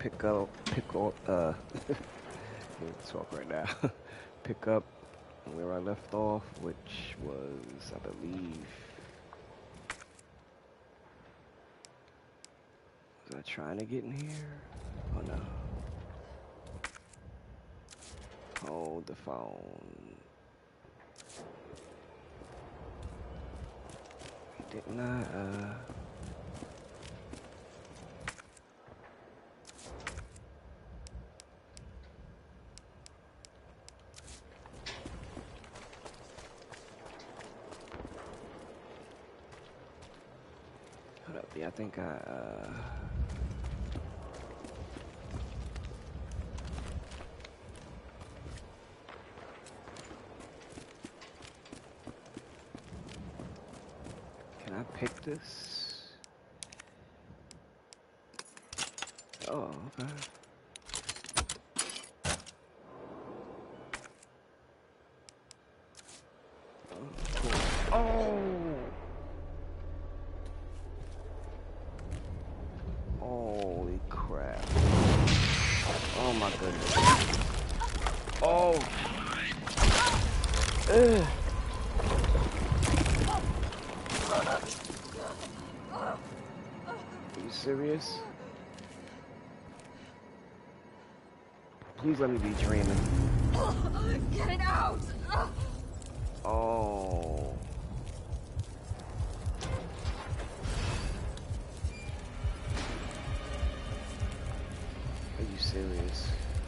can't talk right now. Pick up where I left off, which was, I believe, was I trying to get in here? Oh no. Hold the phone. Didn't I, hold up, yeah, I think can I pick this? Oh, okay. Oh! Holy crap. Oh my goodness. Oh! Ugh. Are you serious? Please let me be dreaming. Get it out! Oh. Are you serious?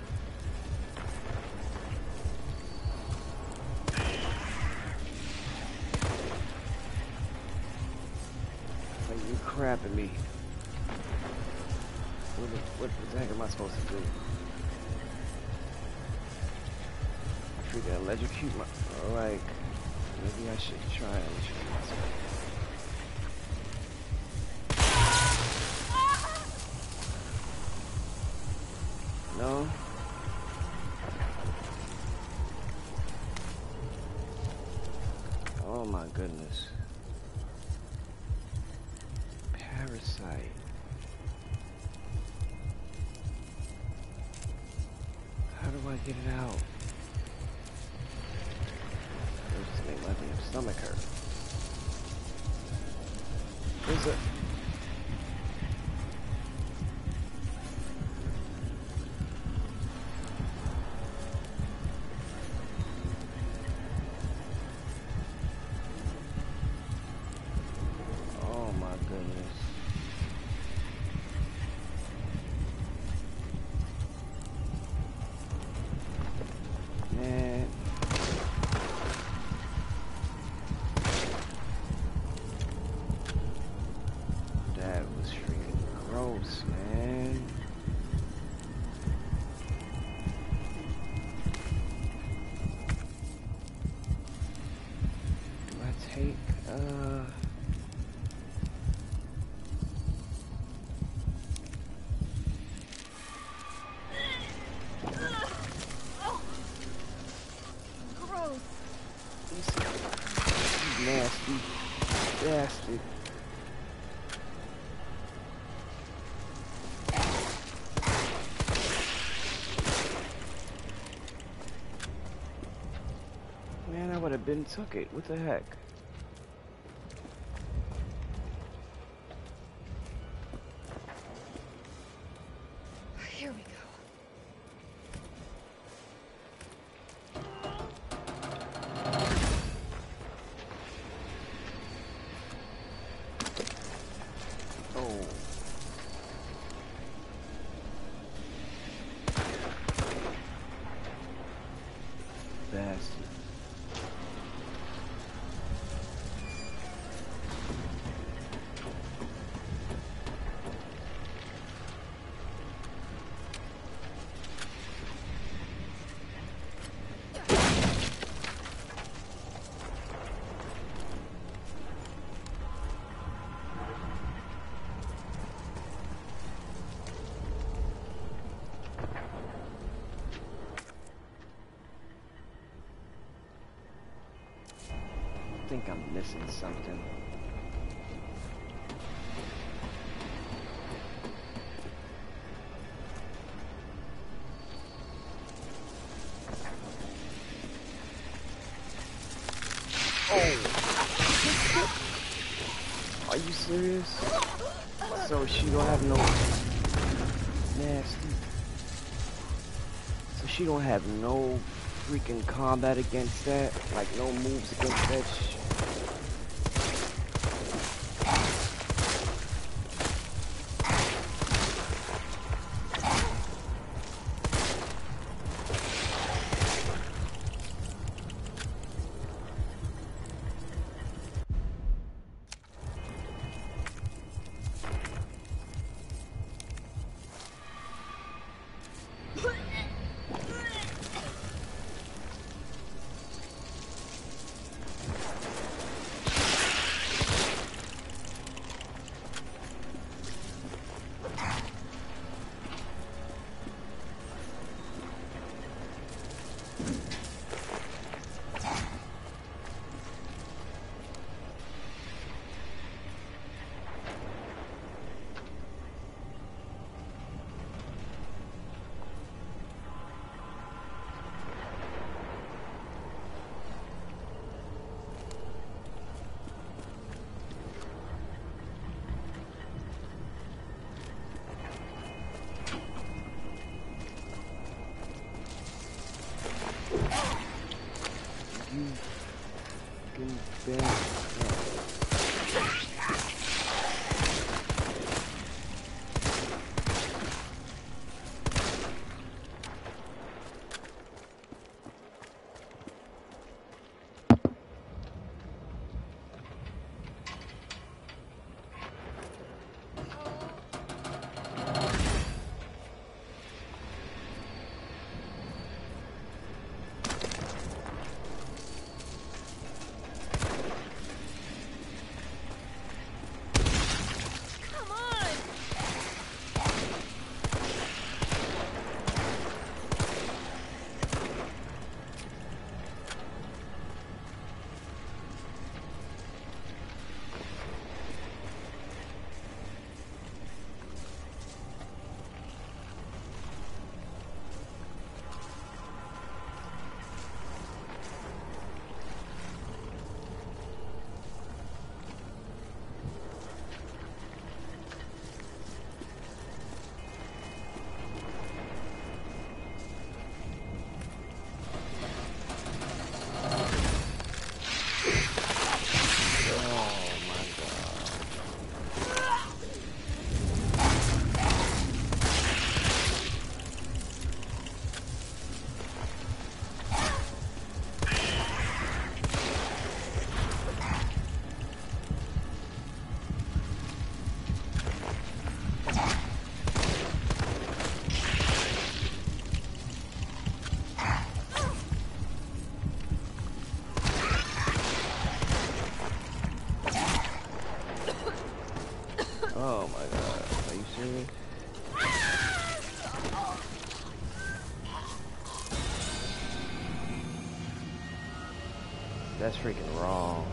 Are you crapping me? What the heck am I supposed to do? Freaking electrocute my... Like... Maybe I should try and electrocute myself. No? Oh my goodness. Parasite. How do I get it out? It just made my damn stomach hurt. Is it? Oh my goodness. Man. That was freaking gross, man. Do I take, Gross. you nasty bastard. Man, I would have been took it. What the heck? Here we go. Oh. Bastard. I think I'm missing something. Are you serious? So she don't have no nasty. So she don't have no freaking combat against that? Like no moves against that shit? You fucking bitch. Come on! Oh my god. Oh my god. Are you serious? That's freaking wrong.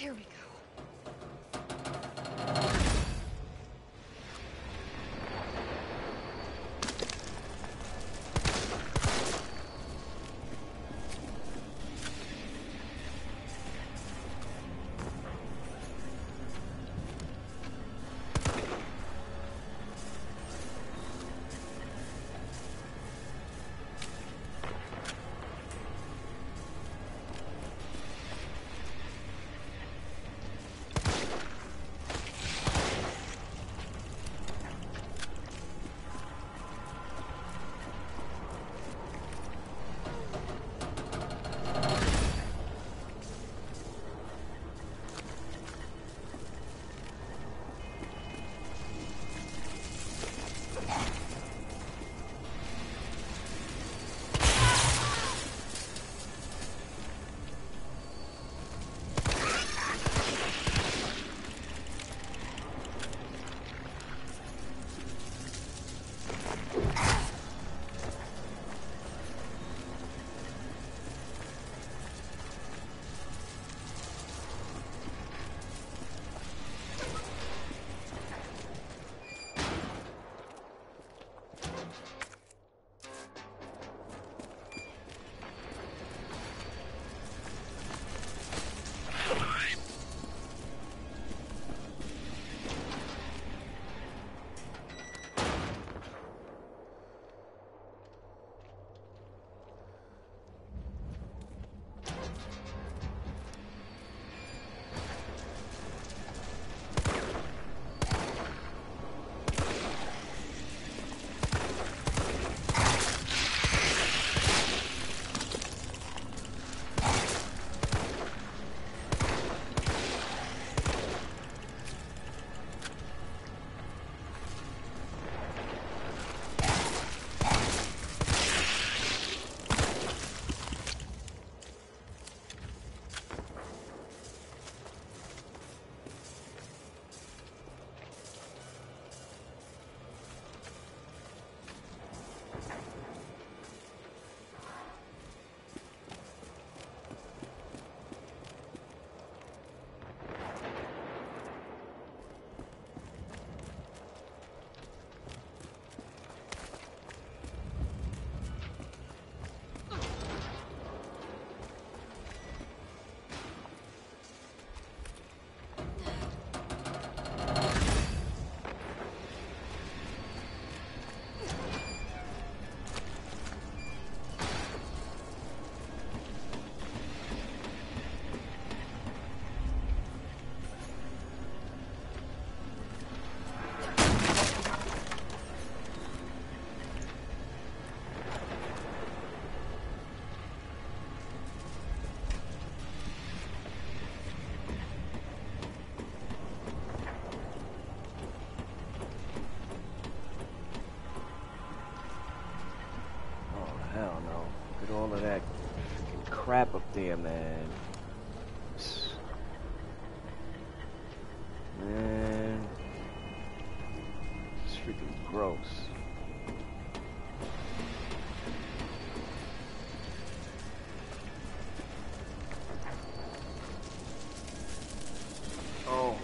Here we go. Hell no. Look at all of that freaking crap up there, man. Man. It's freaking gross. Oh.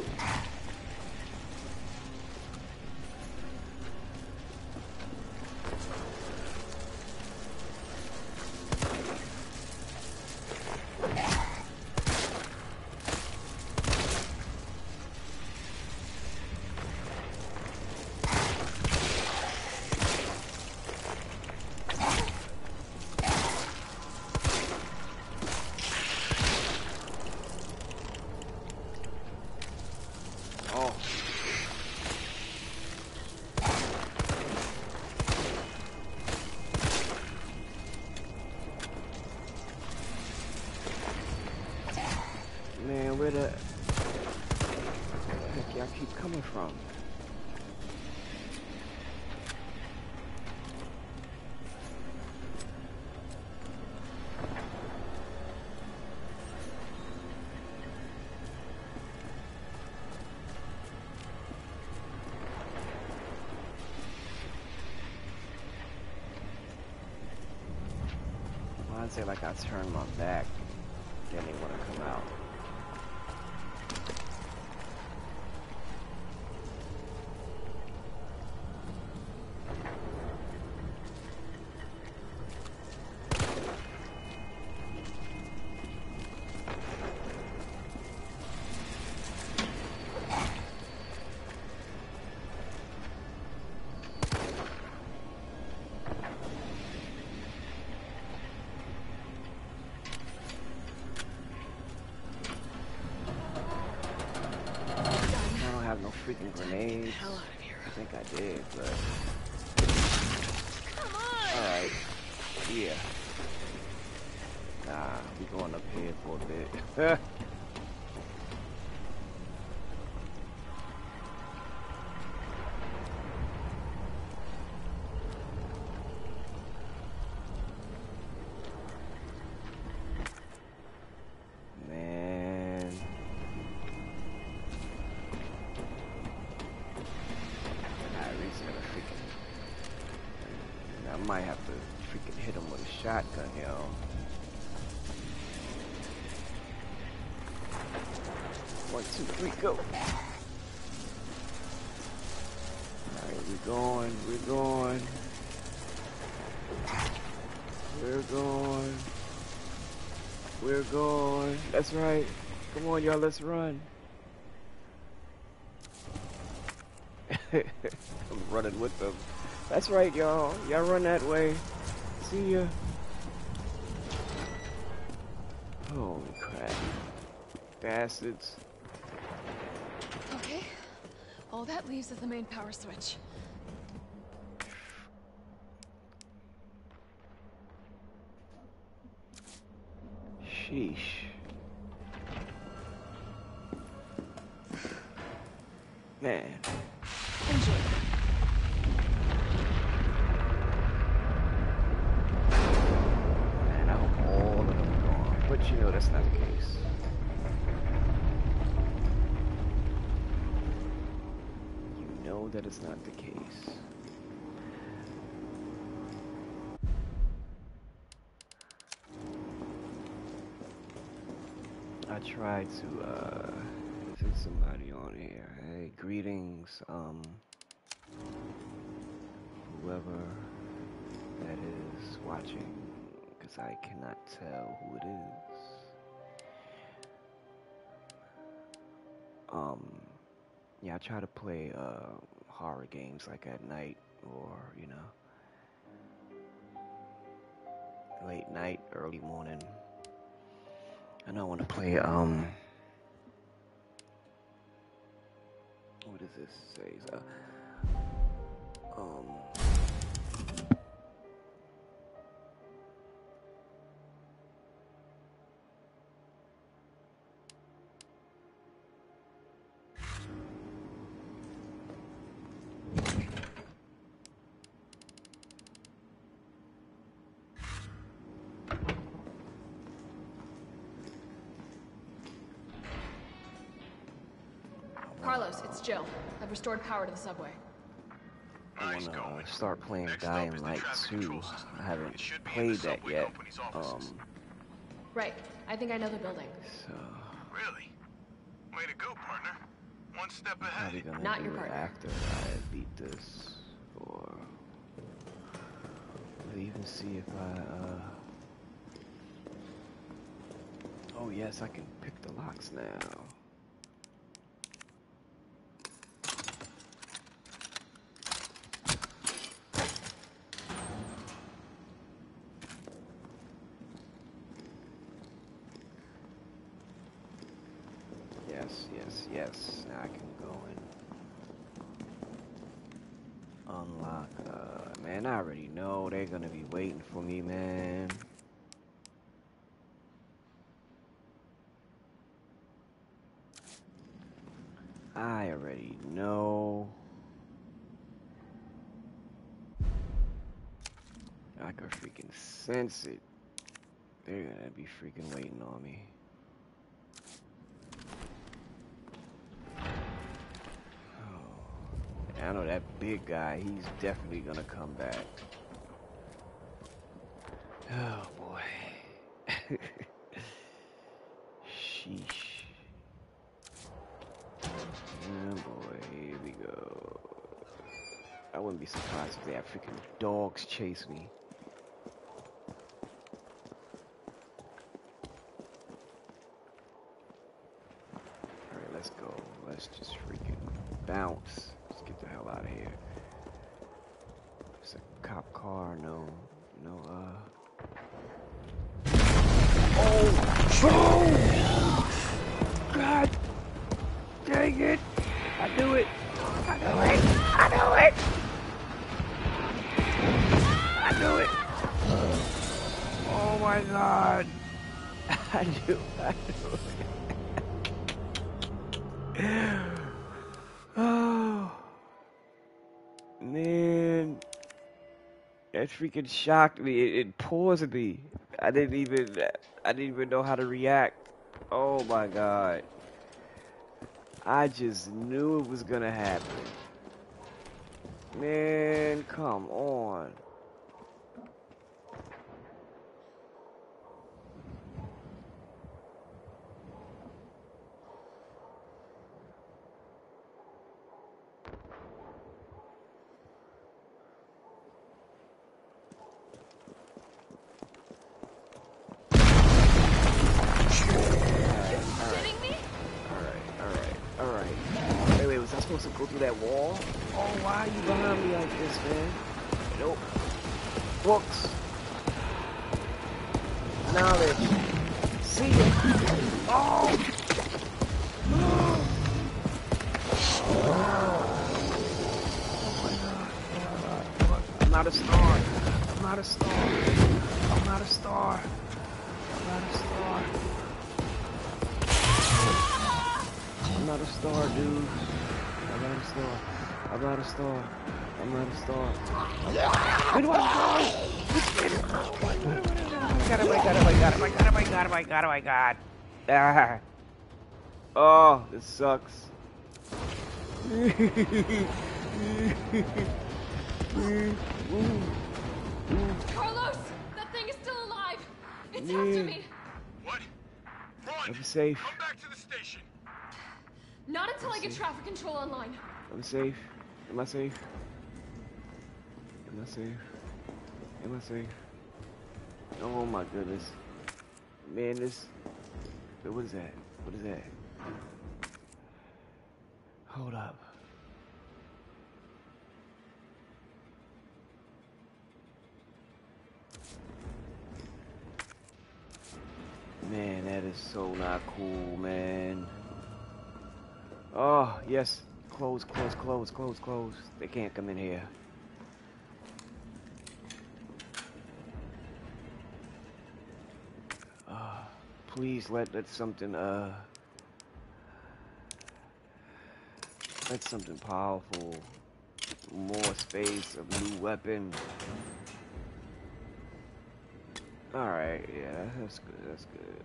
Oh. Man, where the heck y'all keep coming from? I'd say like I turned my back, then they want to come out. freaking grenades? Hell out of here. I think I did, but Come on! alright. Yeah. Nah, we going up here for a bit. Man. Iree's gonna freaking... I might have to freaking hit him with a shotgun, yo. 1, 2, 3, go. Alright, we're going. We're going. That's right. Come on, y'all, let's run. I'm running with them. That's right, y'all. Y'all run that way. See ya. Holy crap. Bastards. Okay. All that leaves is the main power switch. Sheesh. Man. Enjoy. Man, I hope all of them are gone. But you know that's not the case. You know that it's not the case. I tried to send somebody on here. Hey, greetings, whoever that is watching, because I cannot tell who it is. Yeah, I try to play horror games like at night or, you know, late night, early morning. And I want to play, what does this say? Carlos, it's Jill. I've restored power to the subway. I want to start playing Dying Light 2. I haven't played that yet. Right. I think I know the building. So... Really? Way to go, partner. One step How are we ahead. gonna Not do your it partner. after I beat this? Or... We'll even see if I, Oh yes, I can pick the locks now. Yes. Now I can go and unlock. Man, I already know they're gonna be waiting for me, man. I already know. I can freaking sense it. They're gonna be freaking waiting on me. I know that big guy, he's definitely gonna come back. Oh boy. Sheesh. Oh boy, here we go. I wouldn't be surprised if they have freaking dogs chase me. Alright, let's go. Let's just freaking bounce. Let's get the hell out of here. It's a cop car, no, Oh! God! Dang it! I knew it! I knew it! Oh my god! I knew it. Oh man, that freaking shocked me. It paused me. I didn't even know how to react. Oh my god. I just knew it was gonna happen. Man, come on. Alright. Wait, was I supposed to go through that wall? Oh, why are you behind me like this, man? Nope. Books. Knowledge. See it. Oh! I'm not a star. I'm not a star. I'm not a star. I'm not a star. I'm not a star, dude. I'm not a star. I'm not a star. I'm not a star. Where do I go? I got him. Ah. Oh, this sucks. Carlos! That thing is still alive! It's after me! What? Run! I'm safe. Come back to the station. Not until I get traffic control online. I'm safe. Am I safe? Am I safe? Am I safe? Oh my goodness. Man, this... What is that? What is that? Hold up. Man, that is so not cool, man. Oh, yes. Close. They can't come in here. Please let something, let something powerful. More space, a new weapon. Alright, yeah, that's good.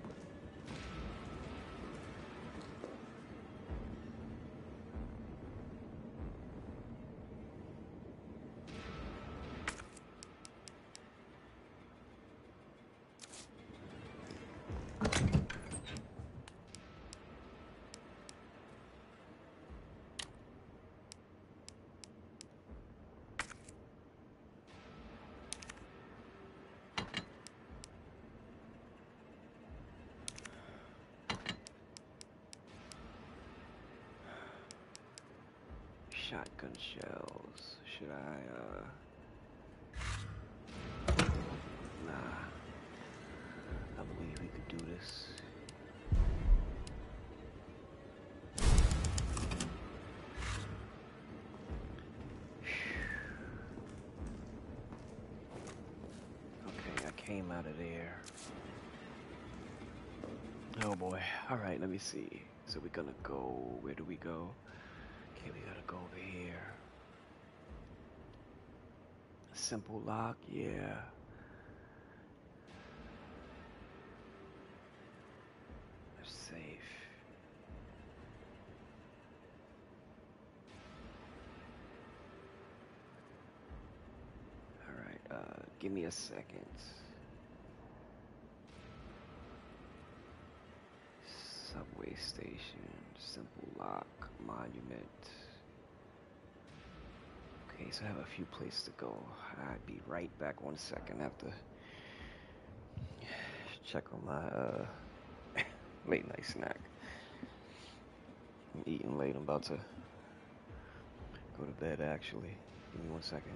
Shotgun shells. Should I, Nah. I believe we could do this. Okay, I came out of there. Oh boy. Alright, let me see. So we're gonna go... Where do we go? Okay, we gotta go over here. Simple lock, yeah. They're safe. Alright, give me a second. Subway station, simple lock, monument. Okay, so I have a few places to go. I'd be right back 1 second. I have to check on my late night snack. I'm eating late. I'm about to go to bed actually. Give me 1 second.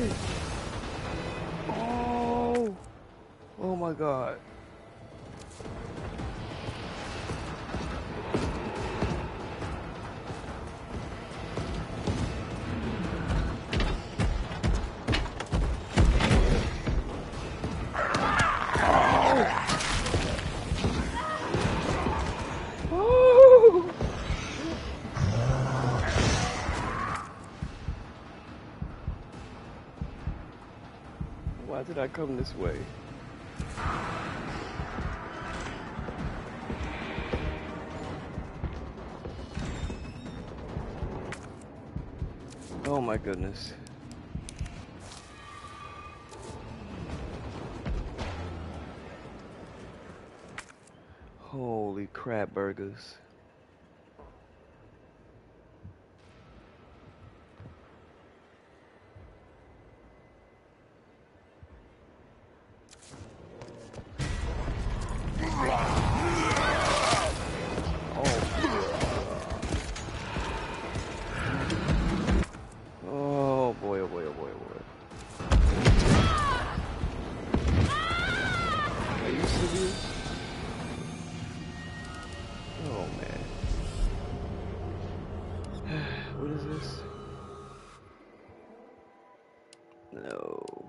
shit. Oh. Oh my god. Oh. Why did I come this way? Oh my goodness. Holy crap burgers. Oh boy, oh boy, oh boy, oh boy. Are you serious? Oh man. What is this? No.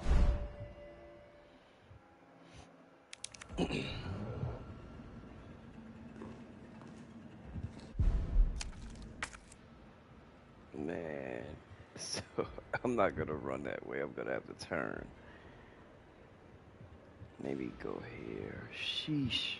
Man. So I'm not gonna run that way. I'm gonna have to turn. Maybe go here. Sheesh.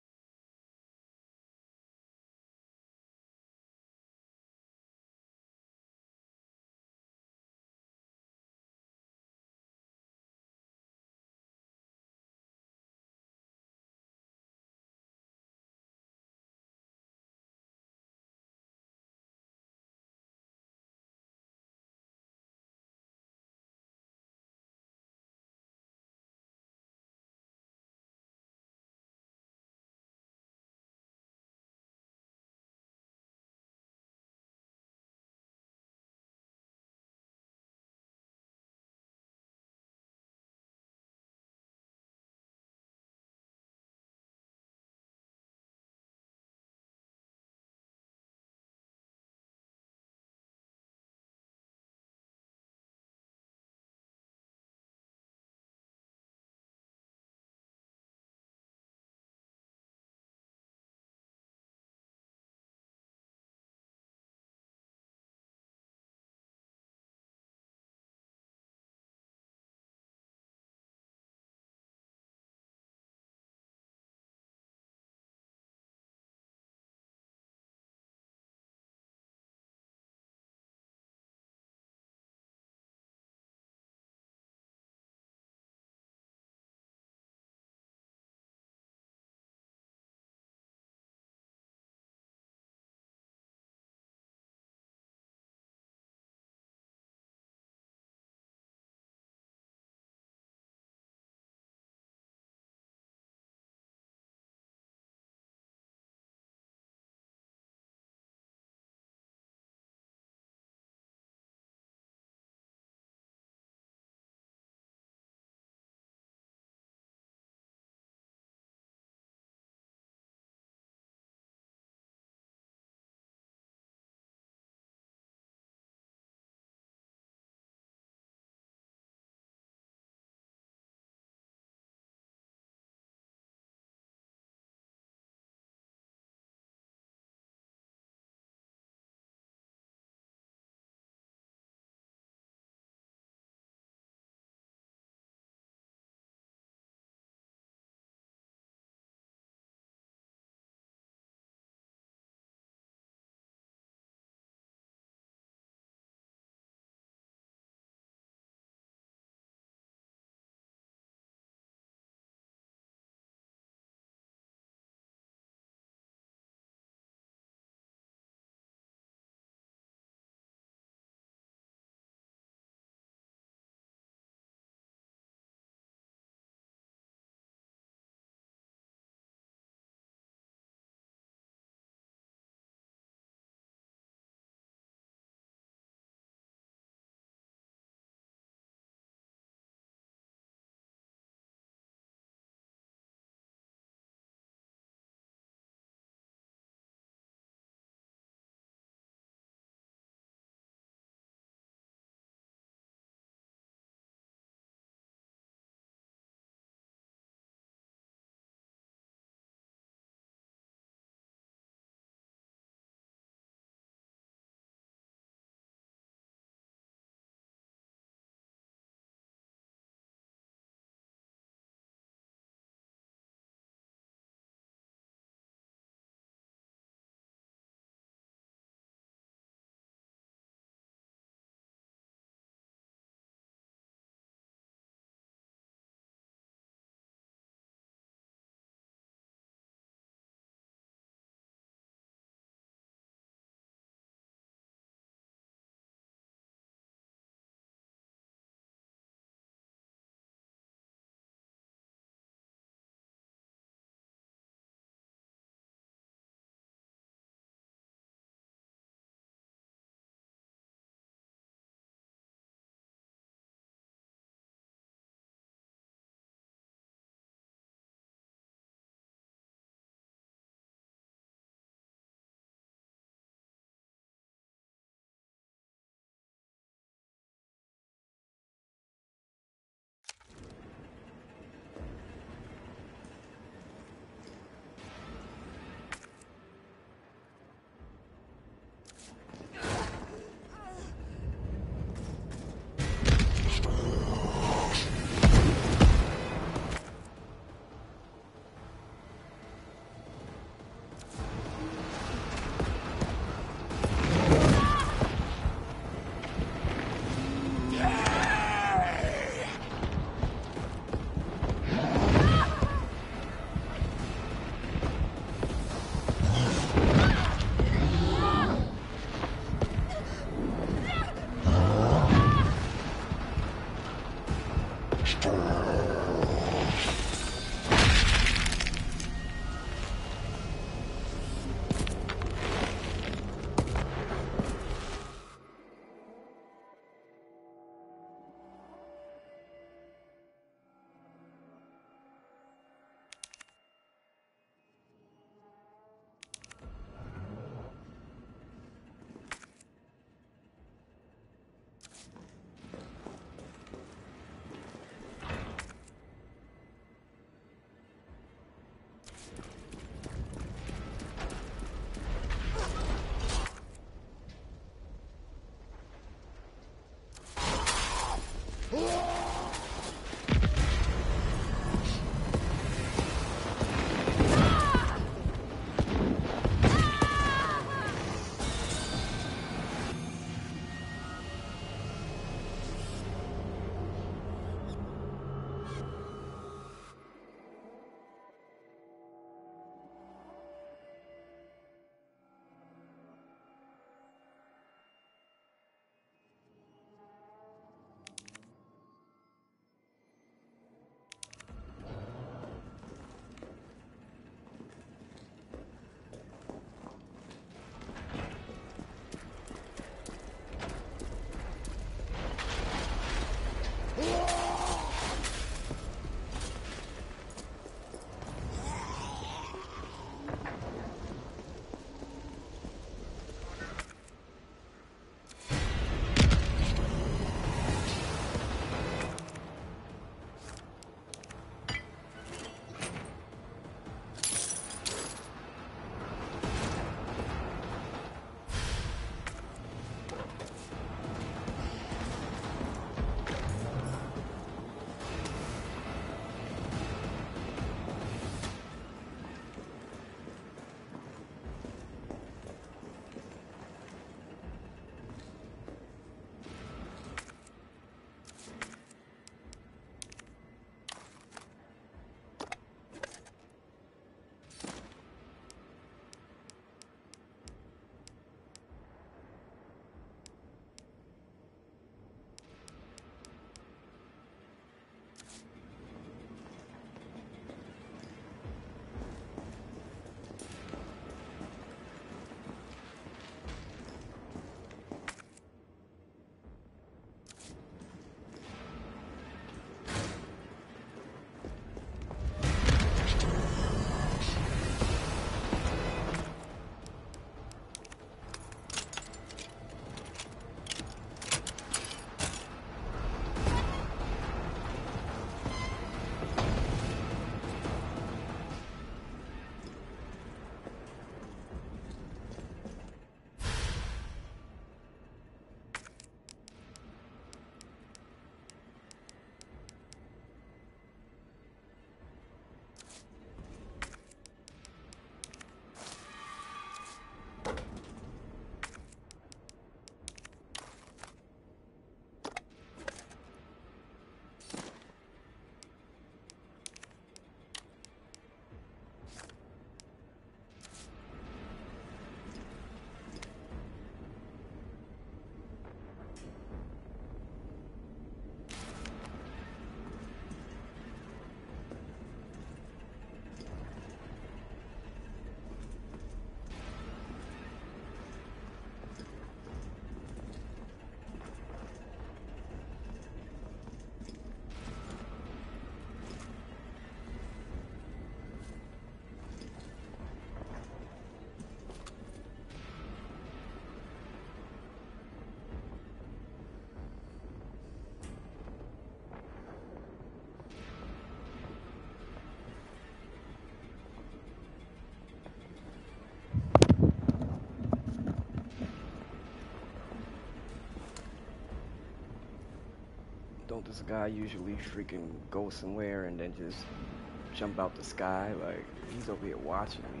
Don't this guy usually freaking go somewhere and then just jump out the sky? Like, he's over here watching me.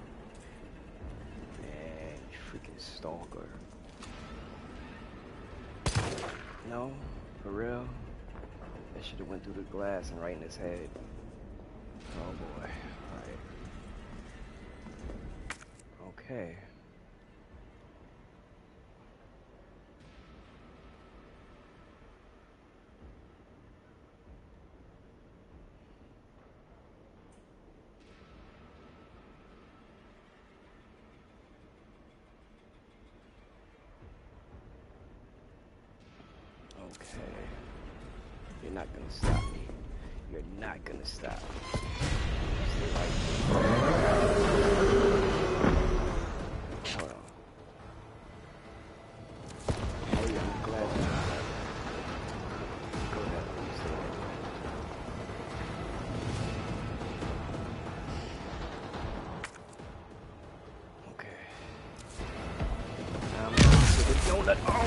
Man, freaking stalker. No? For real? That should have went through the glass and right in his head. Oh boy. Alright. Okay. Okay. You're not gonna stop me. You're not gonna stop me. Stay right there. Hold on. Oh yeah, I'm glad you go ahead, please stay right there. Okay. Now I'm going to the donut. Oh!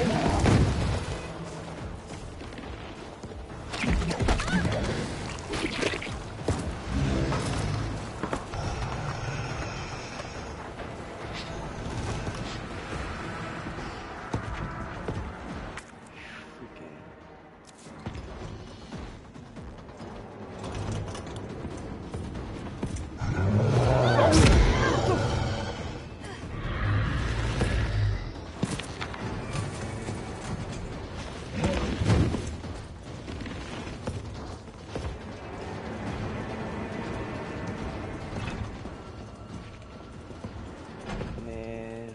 Man.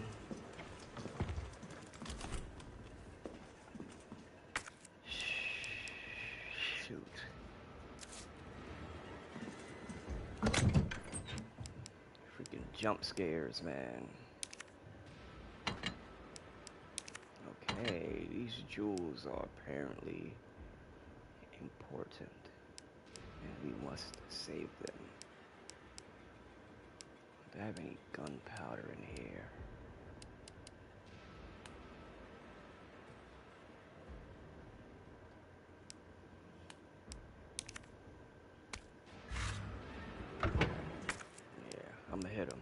Shoot. Freaking jump scares, man. Okay, these jewels are apparently important, and we must save them. Do I have any gunpowder in here? Yeah, I'm gonna hit him.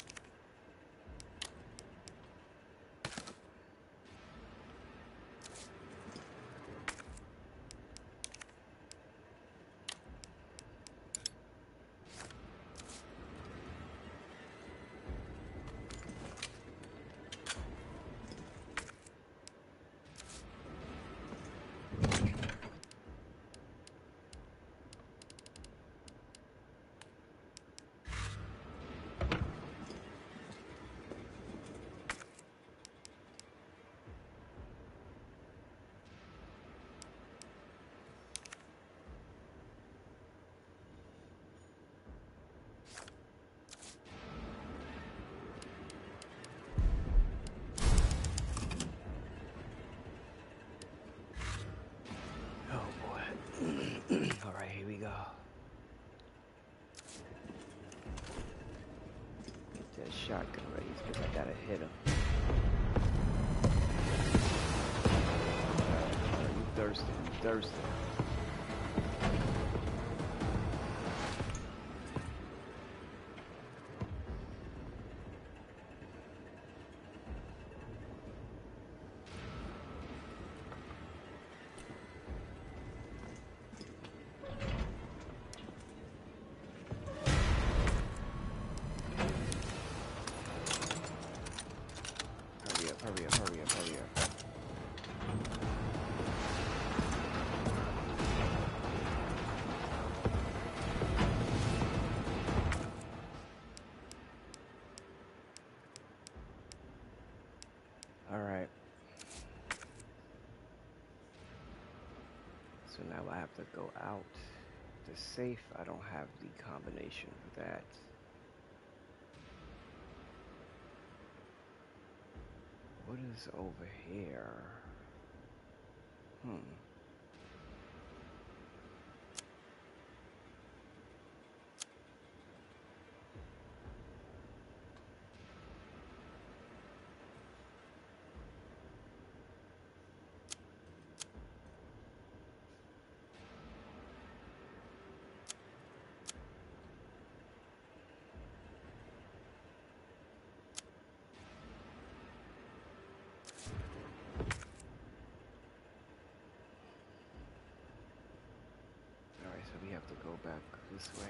Alright, here we go. Get that shotgun ready because I gotta hit him. You thirsty, you thirsty. Hurry up, hurry up, hurry up. Alright. So now I have to go out. The safe, I don't have the combination for that. What is over here? back this way.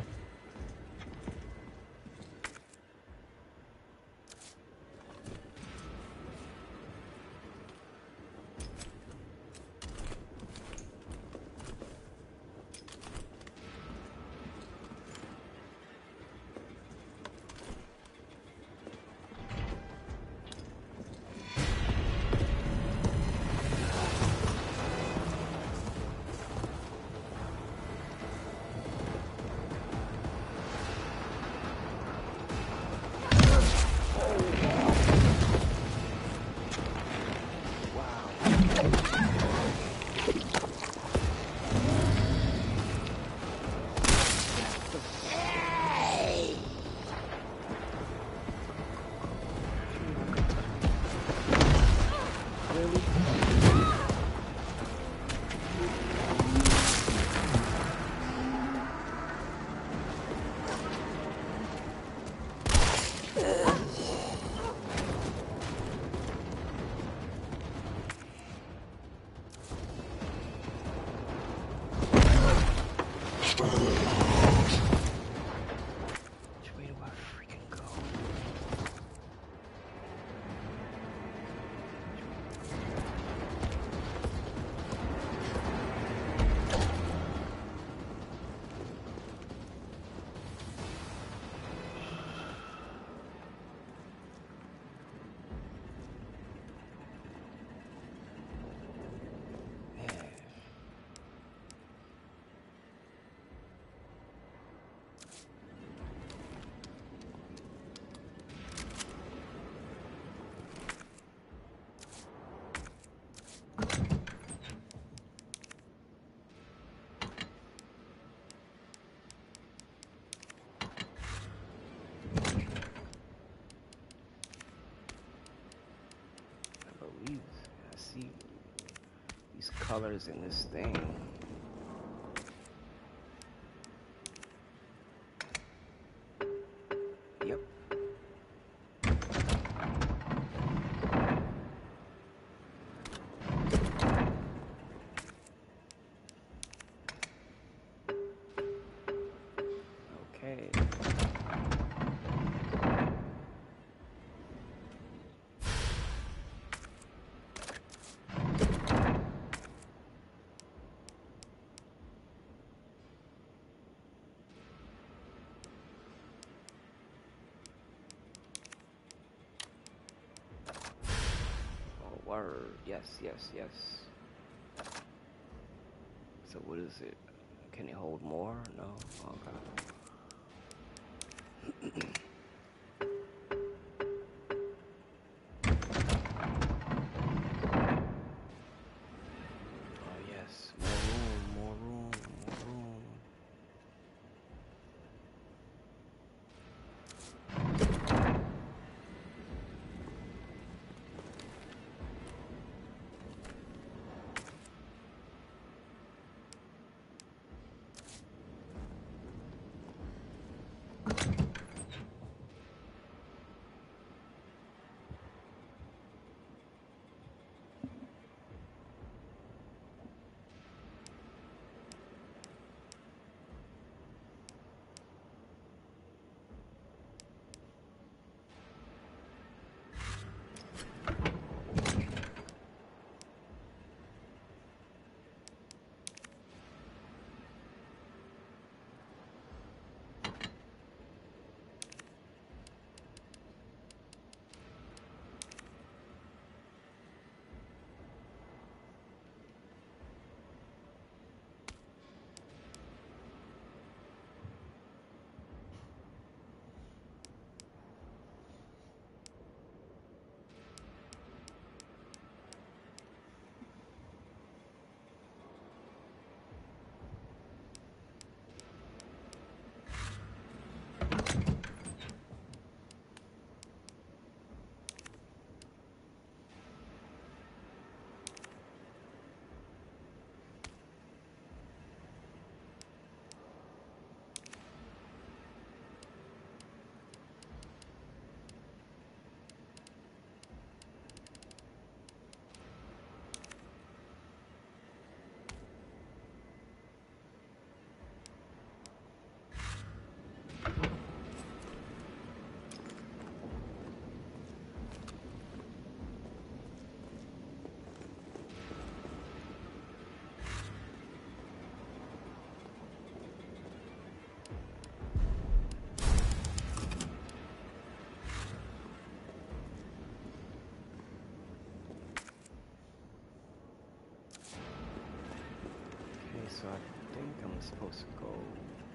Which way do I freaking go? I see these colors in this thing. Yep. Okay. Word. Yes, yes, yes. So what is it? Can it hold more? No? Okay. Oh yes. More room, more room.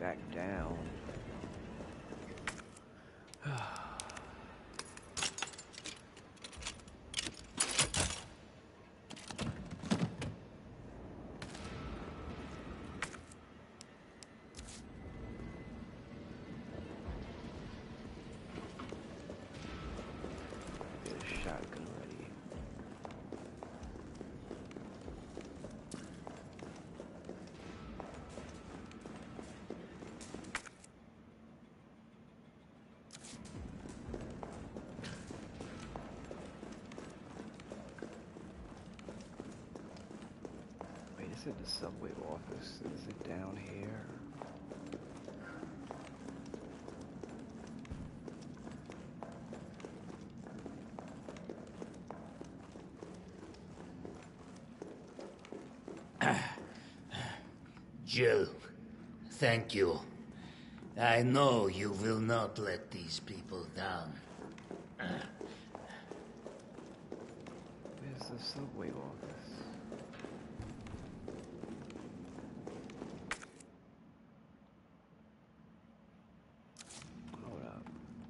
back down. Get a shotgun ready. Wait, is it the subway office? Is it down here? Jill, thank you. I know you will not let these people down. Where's the subway office? Hold up.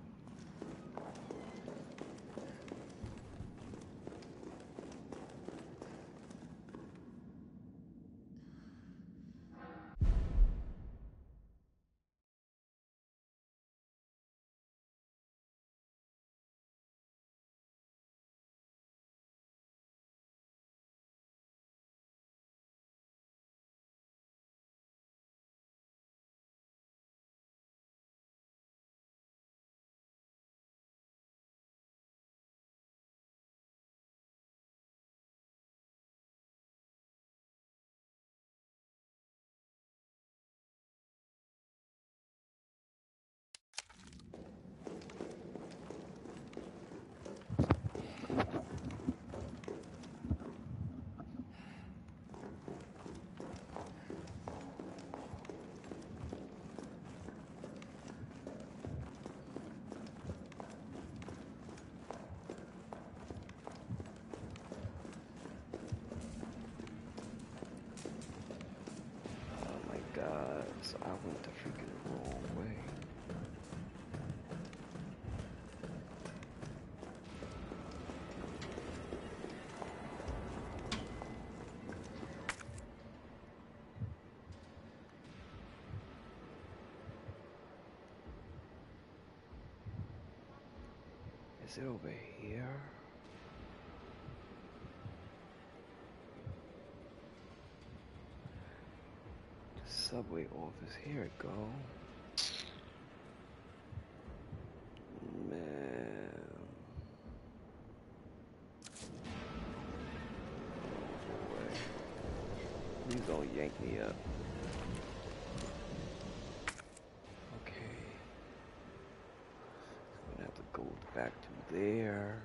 Oh my god, so I went the freaking wrong way. Is it over here? The subway office, here it go. Man. Boy. Please don't yank me up. Okay. I'm gonna have to go back to there.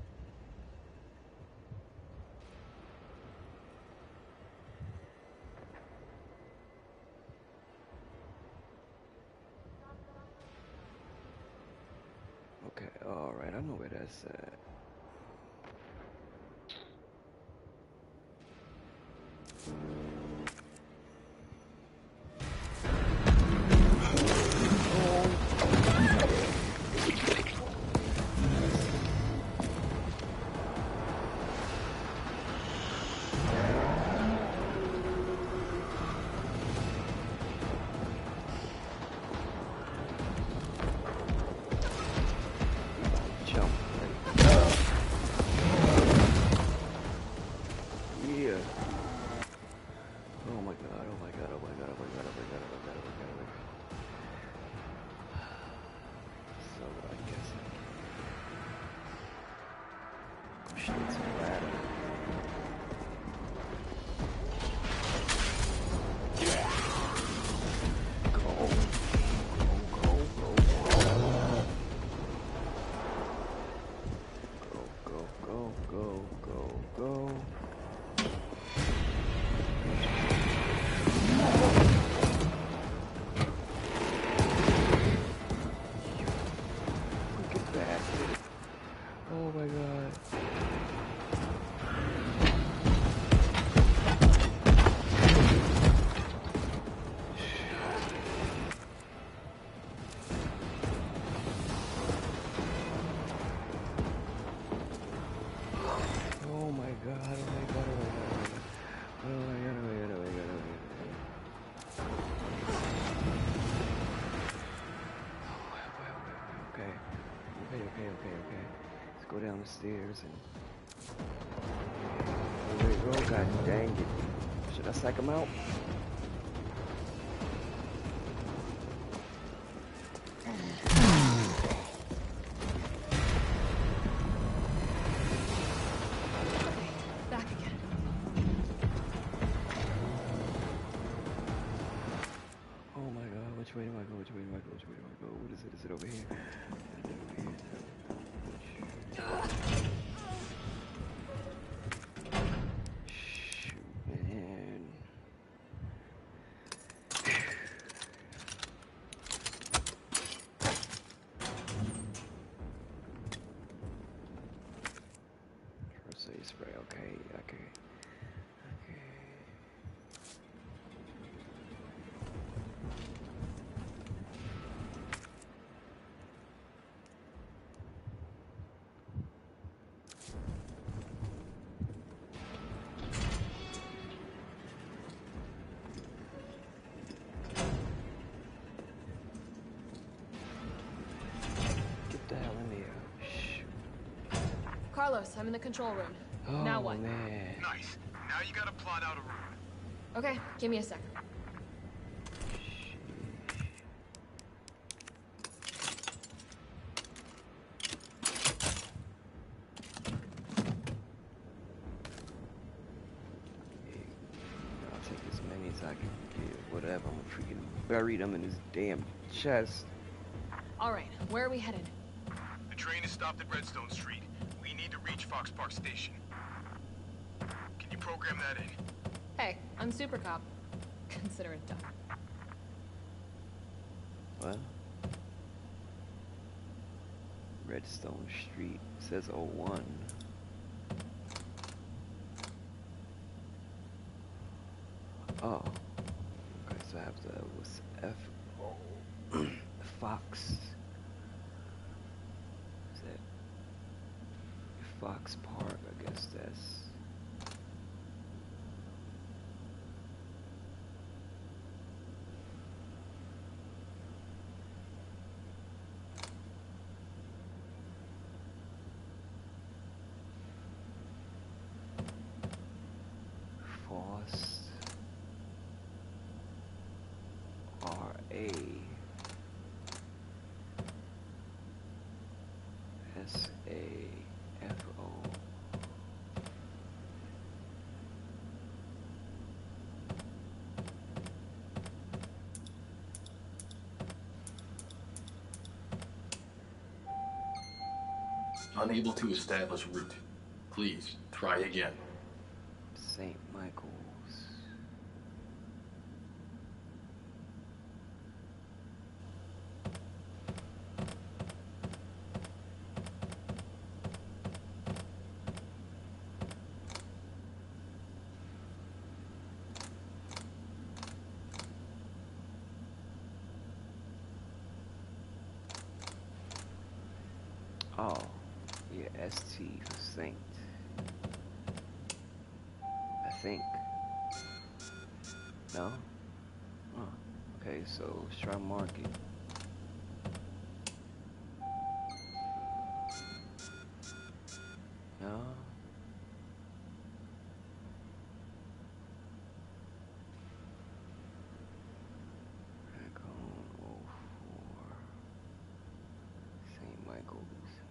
Okay, alright, I know where that's at. Jump. Yeah. Oh my god, oh my god, oh my god, oh my god, oh my god, oh my god, oh my god, oh my god. So I guess I can push this ladder. Go. Look at that. Oh my god. go down the stairs and... There we go, god dang it. Should I psych him out? Back again. Oh my god, which way do I go? Which way do I go? Which way do I go? What is it? Is it over here? Is it over here? Shoot, man. First aid spray, okay, okay. Okay. Get the hell in there. Shoot. Carlos, I'm in the control room. Oh, Now what? man. Nice. Now you gotta plot out a route. Okay, give me a sec. I'll take as many as I can get. Whatever. I'm gonna freaking bury them in his damn chest. All right, where are we headed? The train is stopped at Redstone Street. We need to reach Fox Park Station. Can you program that in? Hey, I'm Super Cop. Consider it done. Well, Redstone Street says 01. Oh, okay. So I have to what's Fox. Is that Fox Park? I guess that's. Force R-A S-A-F-O. Unable to establish route. Please, try again. St. Michael's. Oh, yeah, ST for Saint. I think. No? Oh, okay, so let's try market. No? Raccoon 04. St. Michael's.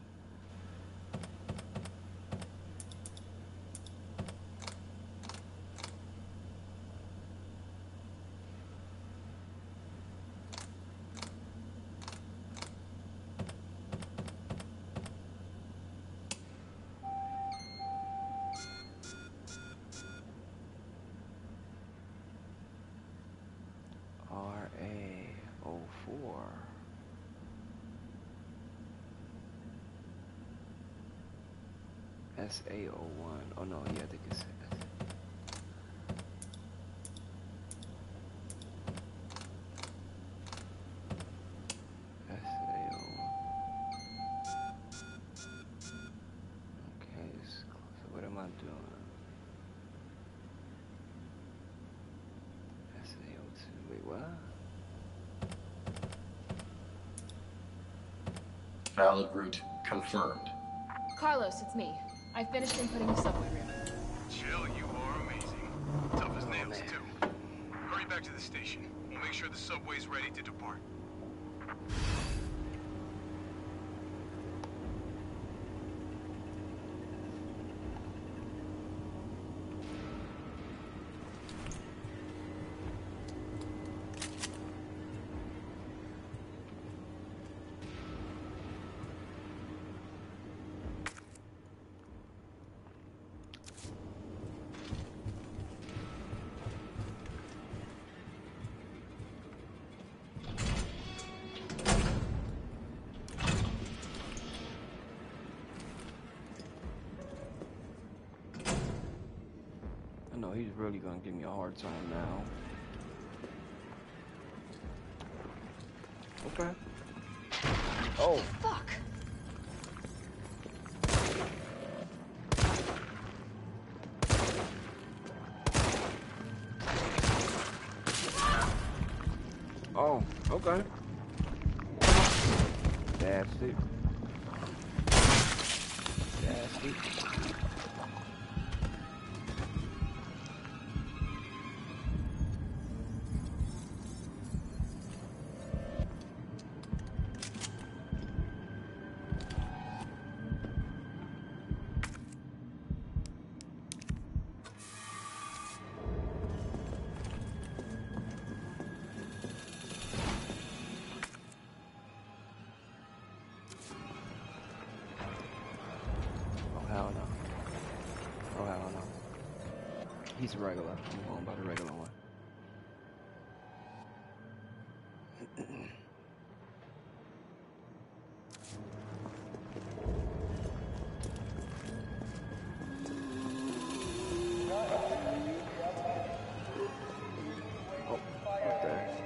RA04. SA01. Oh no, yeah, I think it's SA01. Okay, it's close. So what am I doing? SA02. Wait, what? Valid route confirmed. Carlos, it's me. I finished inputting the subway route. Jill, you are amazing. Tough as nails, too. Hurry back to the station. We'll make sure the subway's ready to depart. No, he's really gonna give me a hard time now. Okay. Oh. Fuck! Oh, okay. That's it. That's it. Hell no. Oh, hell no. He's a regular. I'm going by the regular one. Oh, what the heck?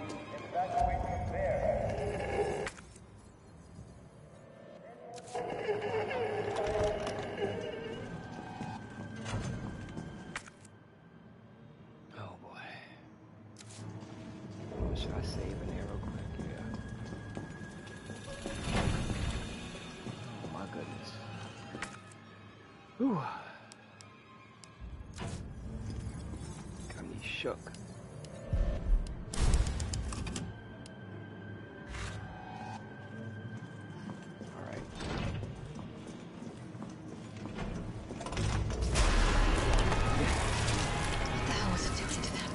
Oh boy. Oh, should I save in here real quick? Yeah. Oh my goodness. Whew. Got me shook. Alright. What the hell was it doing to them?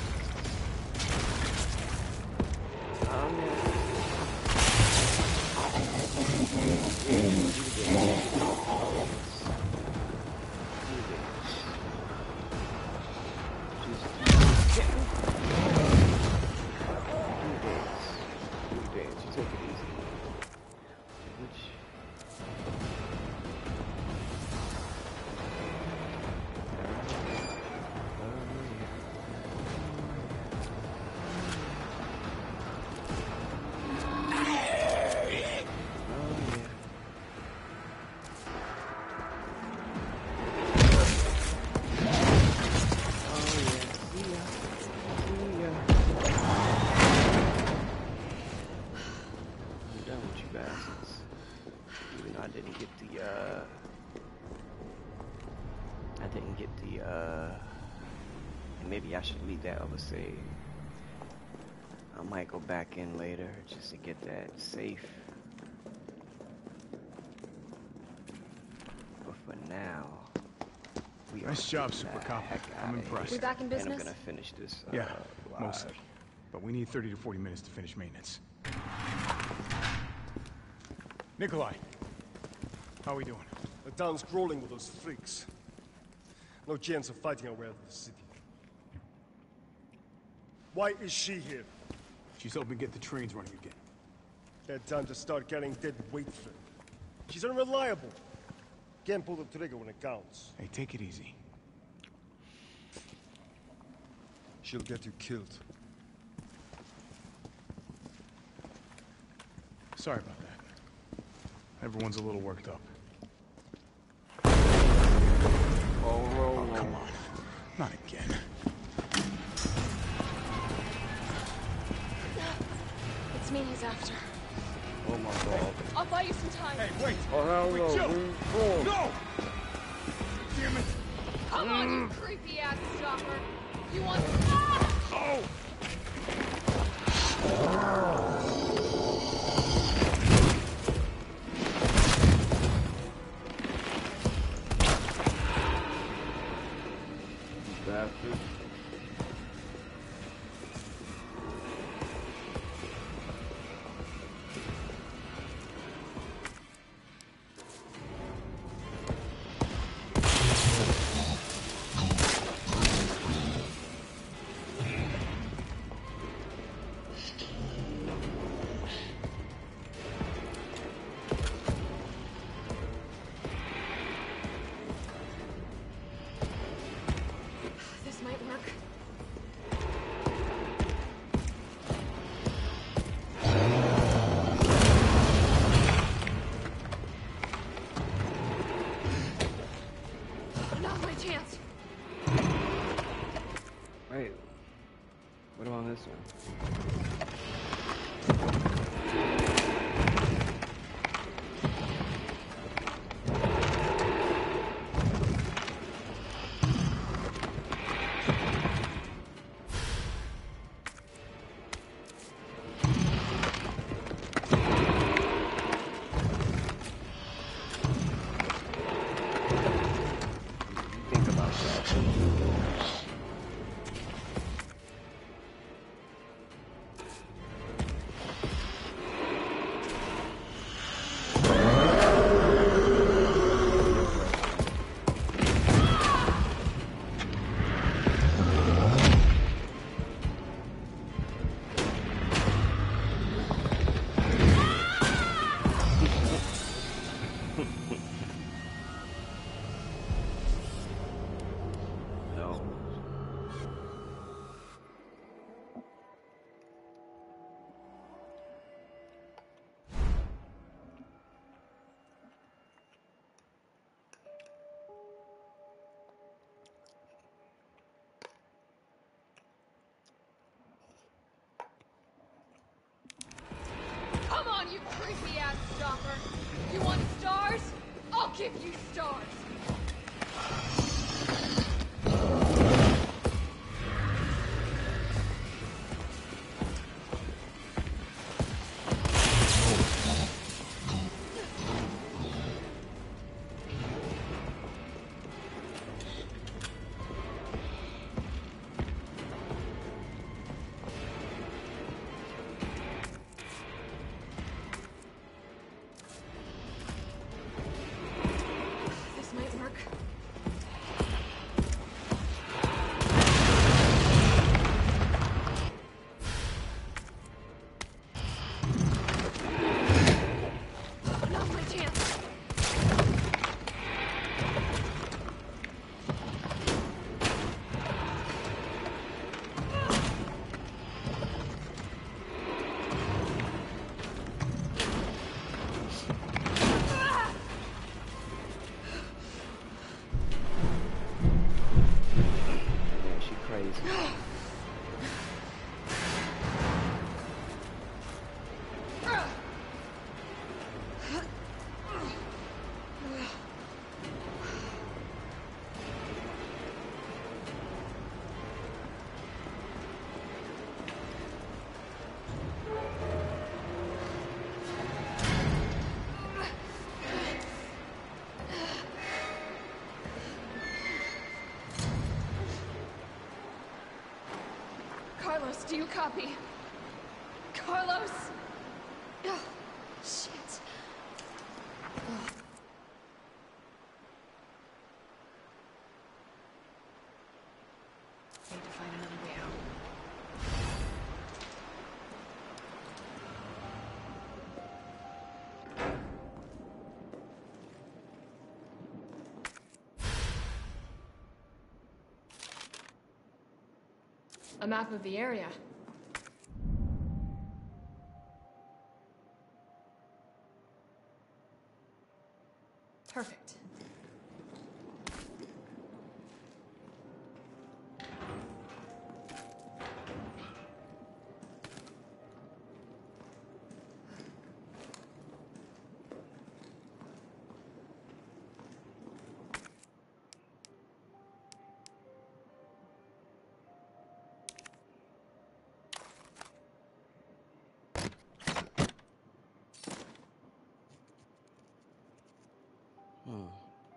Maybe I should leave that other save. I might go back in later just to get that safe. But for now, we Nice job, Super Cop. I'm impressed. We back in And business? I'm gonna finish this. Yeah, live. mostly. But we need 30 to 40 minutes to finish maintenance. Nikolai, how are we doing? The town's crawling with those freaks. No chance of fighting our way out of the city. Why is she here? She's helping get the trains running again. Had time to start carrying dead weight for it. She's unreliable. Can't pull the trigger when it counts. Hey, take it easy. She'll get you killed. Sorry about that. Everyone's a little worked up. Oh, come on. Not again. It's me he's after. Oh my god. I'll buy you some time. Hey, wait! Oh hell Wait, no. Jill! Boom. No! creepy ass stalker! You want... Ah! Oh! Bastard. This might work. Now's my chance. Wait. What about this one? Think about that. No. Come on, you creepy ass stalker! You want stars? I'll give you stars! This might work. Now's my chance. Yeah, she crazy. Carlos, do you copy? Carlos! Oh, shit. Ugh. Need to find another way out. A map of the area. Perfect. Hmm.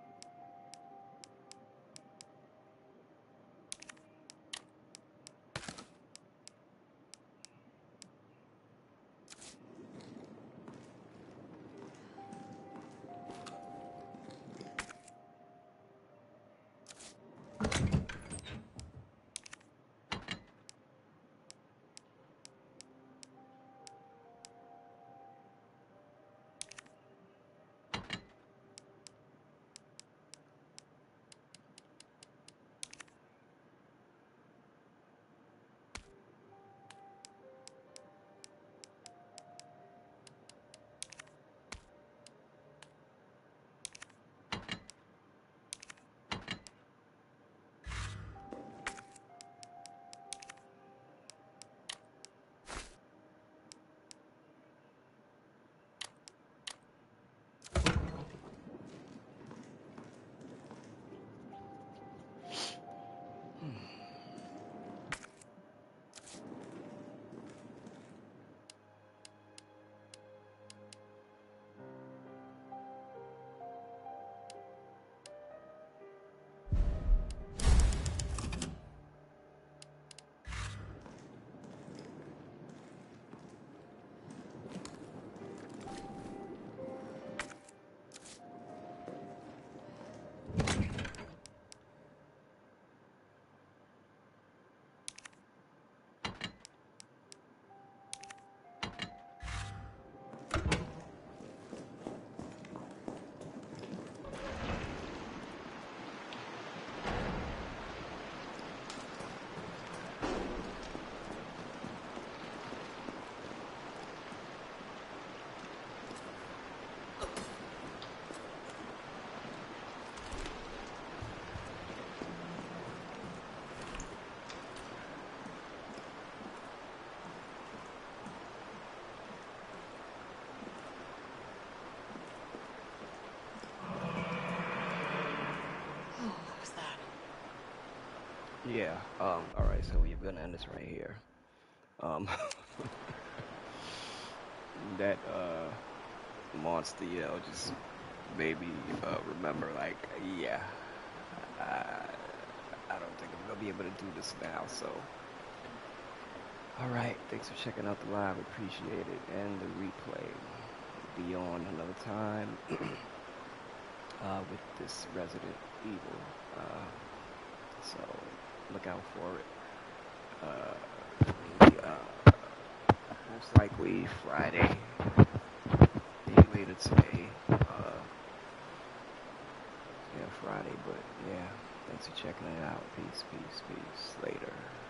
What was that? Yeah. All right. So we're gonna end this right here. Um, that monster, just made me remember. Like, yeah, I, I don't think I'm gonna be able to do this now. So, all right. Thanks for checking out the live. Appreciate it, and the replay. Be on another time with this Resident Evil. So look out for it. Maybe, most likely Friday, maybe later today. Yeah, Friday, but yeah, thanks for checking it out. Peace, peace, peace. Later.